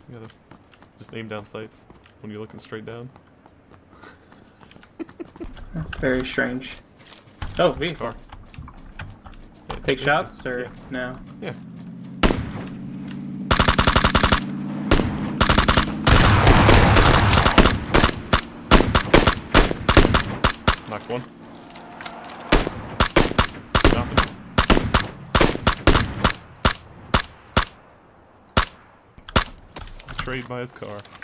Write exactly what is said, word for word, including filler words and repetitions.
You gotta just aim down sights when you're looking straight down. That's very strange. Oh, vehicle. Car. Yeah, Take this shots is- or yeah. no? Yeah. Knocked one. Nothing. Betrayed by his car.